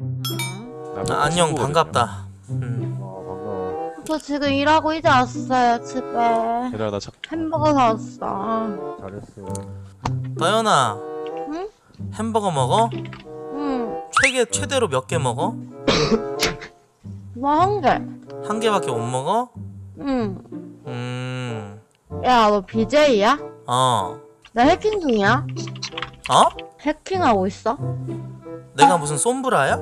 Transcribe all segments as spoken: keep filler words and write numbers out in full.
아, 안녕 반갑다. 음. 어 반가워. 저 지금 일하고 이제 왔어요 집에. 얘들아 나 참 햄버거 사왔어. 잘했어. 떠연아. 응? 햄버거 먹어? 응. 최대 최대로 몇 개 먹어? 뭐 한 개. 한 개밖에 못 먹어? 응. 음. 야 너 비제이야? 어. 나 해킹 중이야. 어? 해킹하고 있어? 내가 무슨 솜브라야?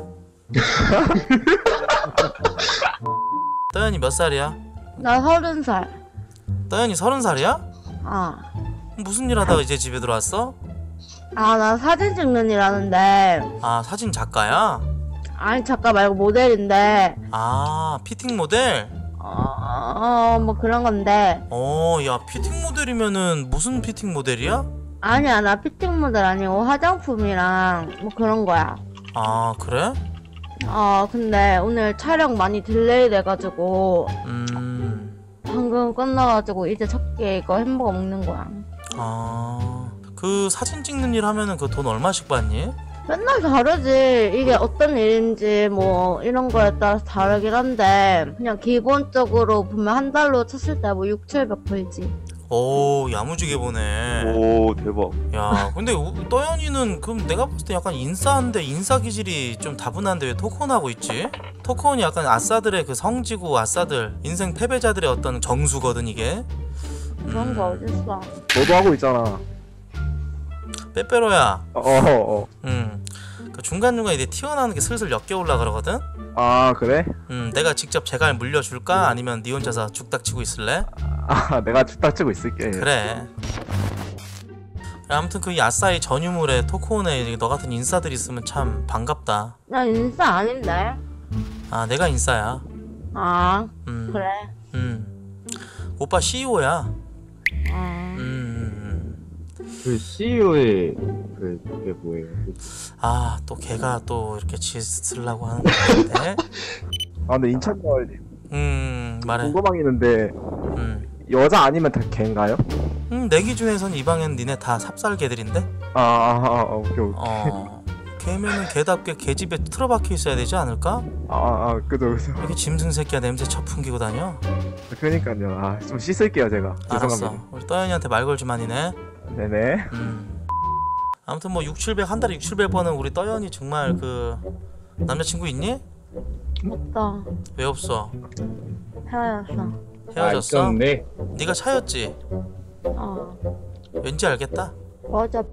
떠연이 몇 살이야? 나 서른 살. 떠연이 서른 살이야? 아. 무슨 일 하다가 이제 집에 들어왔어? 아 나 사진 찍는 일 하는데. 아 사진 작가야? 아니 작가 말고 모델인데. 아 피팅 모델? 어, 어, 뭐 그런 건데. 어, 야 피팅 모델이면은 무슨 피팅 모델이야? 아니야 나 피팅 모델 아니고 화장품이랑 뭐 그런 거야. 아 그래? 어 근데 오늘 촬영 많이 딜레이 돼가지고 음. 방금 끝나가지고 이제 첫 끼 이거 햄버거 먹는 거야. 아. 그 사진 찍는 일 하면은 그 돈 얼마씩 받니? 맨날 다르지. 이게 어떤 일인지 뭐 이런 거에 따라서 다르긴 한데 그냥 기본적으로 보면 한 달로 쳤을 때 뭐 육칠백 벌지. 오 야무지게 보네. 오 대박. 야 근데 우- 떠연이는 그럼 내가 봤을 때 약간 인싸인데 인싸 기질이 좀 다분한데 왜 토크온 하고 있지? 토크온이 약간 아싸들의 그 성지고 아싸들 인생 패배자들의 어떤 정수거든 이게. 그런 거 어딨어. 너도 하고 있잖아. 빼빼로야. 어어 어. 음. 그 중간중간 이제 튀어나오는 게 슬슬 엮여 올라 그러거든? 아 그래? 음 내가 직접 제갈 물려줄까? 아니면 니 혼자서 죽닥 치고 있을래? 아 내가 딱 치고 있을게. 그래. 아무튼 그 아싸의 전유물에 토크온에 너 같은 인싸들 있으면 참 반갑다. 나 인싸 아닌데. 아 내가 인싸야. 아 음. 그래. 음. 오빠 씨이오야. 아. 음, 음, 그 씨이오의 그 그게 뭐예요? 음. 아, 또 걔가 또 이렇게 짓으려고 하는 거 같은데. 아 근데 인천마을 음, 말해. 궁금한 게 있는데 음. 여자 아니면 다 걔인가요? 음, 내 기준에선 이 방엔 니네 다 삽살 개들인데. 아, 아, 아 오케이 오케이. 어. 걔면은 걔답게 걔집에 틀어박혀 있어야 되지 않을까? 아, 아 그죠 그죠. 이렇게 짐승 새끼야 냄새 쳐 풍기고 다녀. 그러니까요. 아 좀 씻을게요 제가. 알았어. 죄송합니다. 우리 떠연이한테 말 걸지 마니네. 네네. 음. 아무튼 뭐 육칠백 한 달에 육칠백 번은 우리 떠연이 정말 그 남자친구 있니? 없다. 왜 없어? 헤어졌어. 헤어졌어? 아, 네. 네가 차였지? 어. 왠지 알겠다. 맞아.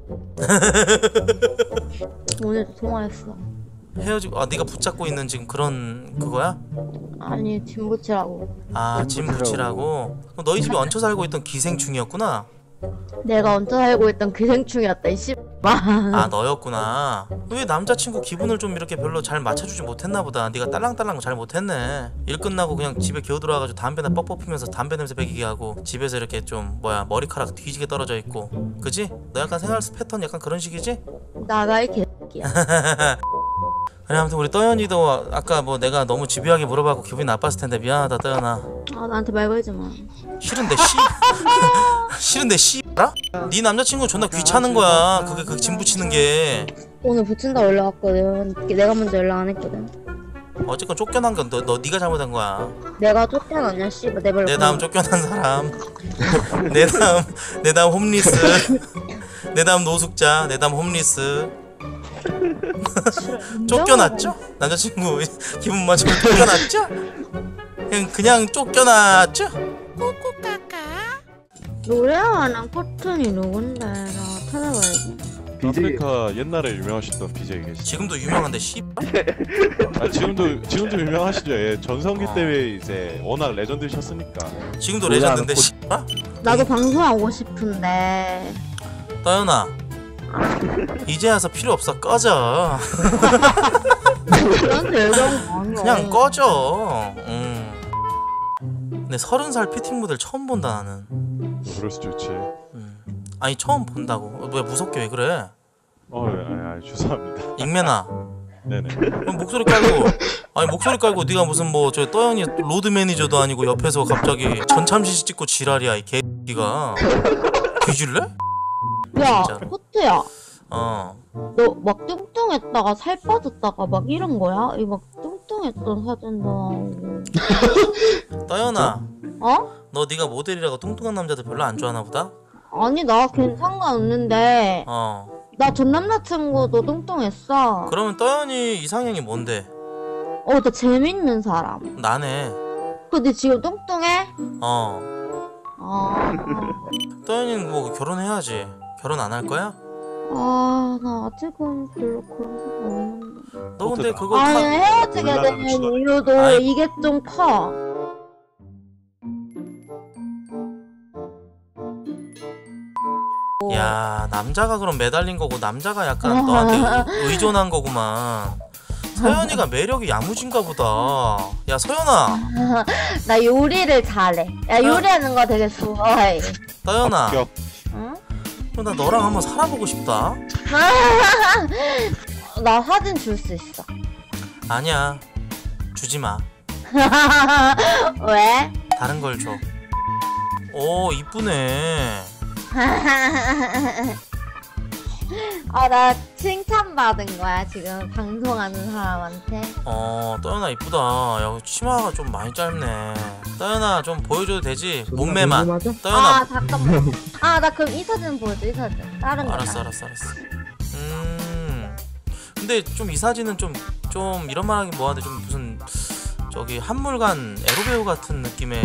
오늘도 통화했어. 헤어지고 아 네가 붙잡고 있는 지금 그런 그거야? 아니 짐 붙이라고. 아 짐 붙이라고? 그럼 너희 집에 얹혀 살고 있던 기생충이었구나? 내가 얹혀 살고 있던 기생충이었다 이 씨. 아 너였구나. 왜 남자친구 기분을 좀 이렇게 별로 잘 맞춰주지 못했나 보다. 네가 딸랑딸랑 잘 못했네. 일 끝나고 그냥 집에 기어 들어와가지고 담배나 뻑뻑 피면서 담배 냄새 배기게 하고 집에서 이렇게 좀 뭐야 머리카락 뒤지게 떨어져 있고 그지? 너 약간 생활 패턴 약간 그런 식이지? 나가 이 개새끼야. 그래 아무튼 우리 떠연이도 아까 뭐 내가 너무 집요하게 물어봤고 기분이 나빴을 텐데 미안하다 떠연아. 아 나한테 말 걸지 마. 싫은데 씨 싫은데 씨 알아? 네 남자친구 존나 귀찮은 거야. 그게 그 짐 붙이는 게. 오늘 붙인다 연락 왔거든. 내가 먼저 연락 안 했거든. 어쨌건 쫓겨난 건 너 너 네가 잘못한 거야. 내가 쫓겨났냐 씨발 내 발로. 내 다음 쫓겨난 사람. 내 다음 내 다음 홈리스. 내 다음 노숙자. 내 다음 홈리스. 쫓겨났죠? 남자친구 기분 맞추고 쫓겨났죠? 그냥 그냥 쫓겨났죠? 노래하는 코튼이 누군데 나 찾아봐야지. 비제이 아프리카 옛날에 유명하셨던 비제이 계시죠? 지금도 유명한데 씨. 아 지금도 지금도 유명하시죠. 예, 전성기 어. 때문에 이제 워낙 레전드셨으니까. 지금도 레전드인데 씨. 나도 방송하고 싶은데. 떠연아. 이제 와서 필요 없어 꺼져. 그런 대장 아니야. 그냥 꺼져. 음. 근데 서른 살 피팅 모델 처음 본다 나는. 뭐 그럴 수 좋지. 음. 아니 처음 본다고. 어, 뭐야 무섭게 왜 그래? 어, 아, 아, 죄송합니다. 익매나. 네네. 그럼 목소리 깔고. 아니 목소리 깔고 네가 무슨 뭐 저 떠연이 로드 매니저도 아니고 옆에서 갑자기 전참시 찍고 지랄이야 이 개X가. 뒤질래? 야 진짜. 코트야. 어. 너 막 뚱뚱했다가 살 빠졌다가 막 이런 거야? 이 막 뚱뚱했던 사진도 나오고. 떠연아, 어? 너 네가 모델이라고 뚱뚱한 남자들 별로 안 좋아하나 보다? 아니 나 걔는 상관없는데 어. 나 전 남자친구도 뚱뚱했어. 그러면 떠연이 이상형이 뭔데? 어, 나 재밌는 사람. 나네. 근데 지금 뚱뚱해? 어. 아, 떠연이는 뭐 결혼해야지. 결혼 안 할 거야? 아, 나 아직은 별로 그런 생각 없는데. 너 근데 어떡해. 그거 아니 타... 헤어지게 몰라라, 된 추가. 이유도 아이. 이게 좀 커. 야, 남자가 그럼 매달린 거고 남자가 약간 너한테 의- 의존한 거구만. 서연이가 매력이 야무진가 보다. 야, 서연아. 나 요리를 잘해. 야, 요리하는 거 되게 좋아해. 떠연아. 합격. 응? 어, 나 너랑 한번 살아보고 싶다. 나 사진 줄 수 있어. 아니야. 주지 마. 왜? 다른 걸 줘. 오, 이쁘네. 아, 나 칭찬받은 거야, 지금 방송하는 사람한테. 어, 떠연아 이쁘다. 야, 치마가 좀 많이 짧네. 떠연아 좀 보여줘도 되지? 몸매만. 궁금하죠? 아, 떠연아. 잠깐만. 아, 나 그럼 이 사진 보여줘, 이 사진. 다른 거. 알았어, 알았어, 알았어. 음. 근데 좀 이 사진은 좀 좀 이런 말하기 뭐한데 좀 무슨 저기 한물간 에로 배우 같은 느낌의.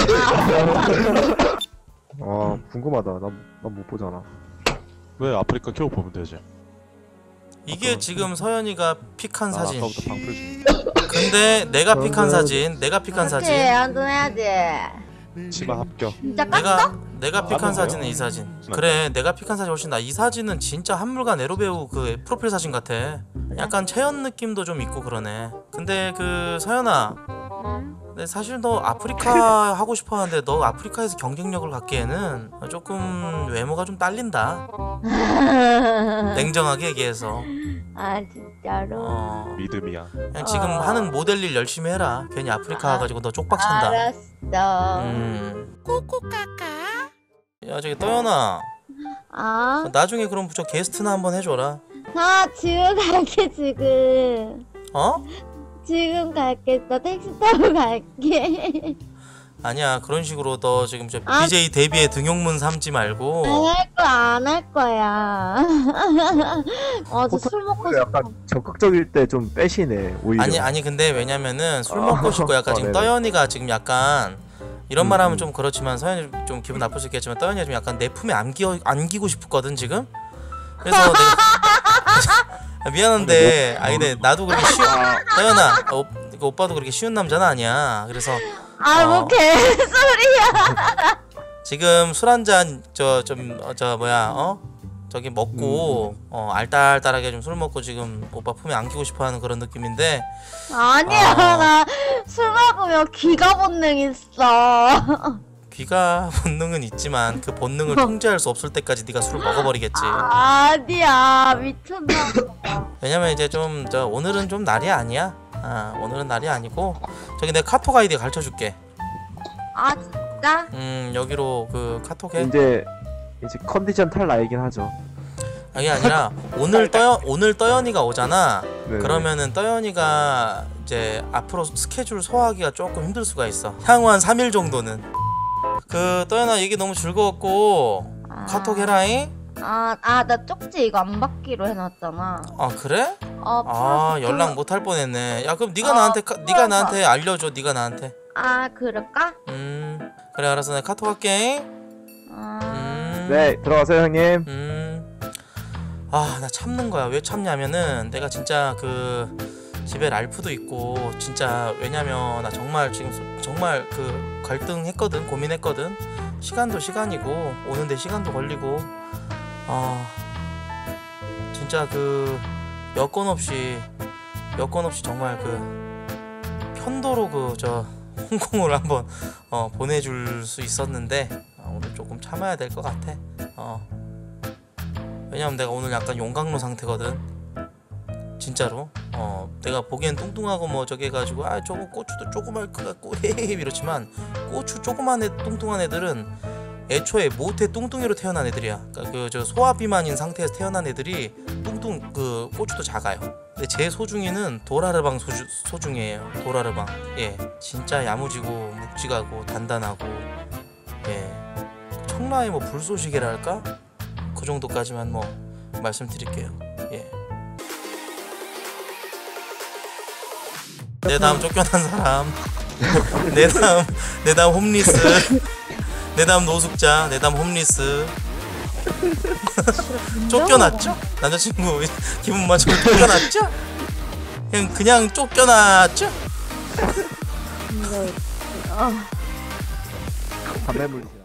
아 궁금하다. 나 나 못 보잖아. 왜 아프리카 켜고 보면 되지? 이게 지금 서연이가 픽한 아, 사진. 아까부터 방풀 중. 근데 내가 픽한 사진, 내가 픽한 그렇지, 사진. 한번 해야지. 치마 합격. 진짜 깠어? 내가 내가 픽한 아, 사진은 이 사진. 그래, 내가 픽한 사진 훨씬 나. 이 사진은 진짜 한물간 에로 배우 그 프로필 사진 같아. 약간 채연 느낌도 좀 있고 그러네. 근데 그 서연아, 응? 근데 사실 너 아프리카 하고 싶어 하는데 너 아프리카에서 경쟁력을 갖기에는 조금 외모가 좀 딸린다. 냉정하게 얘기해서. 아, 진짜로? 어, 믿음이야. 그냥 지금 어. 하는 모델 일 열심히 해라. 괜히 아프리카 와가지고 너 쪽박 찬다. 알았어. 음. 야, 저기 떠연아, 아, 나중에 그럼 저 게스트나 한번 해줘라. 아, 지금 갈게, 지금. 어? 지금 갈게. 나 택시 타고 갈게. 아니야, 그런 식으로 너 지금 저 아. 비제이 데뷔에 등용문 삼지 말고. 안 할 거야, 안 할 거야. 아, 저 술 먹고 싶어. 약간 적극적일 때 좀 빼시네 오히려. 아니 아니 근데 왜냐면은 술 아. 먹고 싶고 약간 아, 지금 네네. 떠연이가 지금 약간 이런 음, 말하면 음. 좀 그렇지만 서연이 좀 기분 나쁠 수 있겠지만 떠연이가 좀 약간 내 품에 안겨 안기고 싶거든 지금. 그래서 내가 미안한데 아니 근데 나도 그렇게 쉬운 떠연아 어, 그 오빠도 그렇게 쉬운 남자는 아니야. 그래서 아, 어. 뭐 개소리야. 지금 술 한 잔 저 좀 저 뭐야 어 저기 먹고 어 알딸딸하게 좀 술 먹고 지금 오빠 품에 안기고 싶어하는 그런 느낌인데. 아니야, 아. 나 술 먹으면 기가 본능 있어. 귀가 본능은 있지만 그 본능을 통제할 수 없을 때까지 네가 술을 먹어버리겠지. 아니야, 미쳤나. 왜냐면 이제 좀 저 오늘은 좀 날이 아니야. 아 오늘은 날이 아니고 저기 내 카톡 아이디 가르쳐줄게. 아, 진짜? 음 여기로 그 카톡해. 이제 이제 컨디션 탈나이긴 하죠. 아게 아니라 오늘 떠연 오늘 떠연이가 오잖아. 네네. 그러면은 떠연이가 이제 앞으로 스케줄 소화하기가 조금 힘들 수가 있어. 향후 한 삼 일 정도는. 그 떠연아 얘기 너무 즐거웠고 아. 카톡 해라잉. 아, 아, 나 쪽지 이거 안 받기로 해놨잖아. 아 그래? 어, 아 플러스 연락 플러- 못 할 뻔했네. 야 그럼 네가 아, 나한테 카, 네가 플러스. 나한테 알려줘. 네가 나한테. 아, 그럴까? 음 그래 알았어. 내가 카톡 할게. 아, 음. 네 들어가세요 형님. 음. 아 나 참는 거야. 왜 참냐면은 내가 진짜 그 집에 랄프도 있고 진짜 왜냐면 나 정말 지금 소- 정말 그 갈등했거든. 고민했거든. 시간도 시간이고 오는데 시간도 걸리고 아 진짜 그 여건 없이 여건 없이 정말 그 편도로 그 저 홍콩을 한번 어, 보내줄 수 있었는데 어, 오늘 조금 참아야 될 것 같아. 어. 왜냐면 내가 오늘 약간 용광로 상태거든. 진짜로. 어 내가 보기엔 뚱뚱하고 뭐 저기 해가지고 아 저거 고추도 조그말 것 같고 헤헤 이렇지만 고추 조그만 애 뚱뚱한 애들은 애초에 모태 뚱뚱이로 태어난 애들이야. 그러니까 그 저 소화 비만인 상태에서 태어난 애들이 뚱뚱 그 고추도 작아요. 근데 제 소중이는 도라르방 소주, 소중이에요. 도라르방. 예, 진짜 야무지고 묵직하고 단단하고 예, 청라의 뭐 불쏘시개랄까? 그 정도까지만 뭐 말씀드릴게요. 예. 내 다음 쫓겨난 사람. 내 다음 내 다음 홈리스. 내 다음 노숙자. 내 다음 홈리스. 쫓겨났죠? 남자친구 기분 맞추고 쫓겨났죠? 그냥 그냥 쫓겨났죠? 근데 아 담배물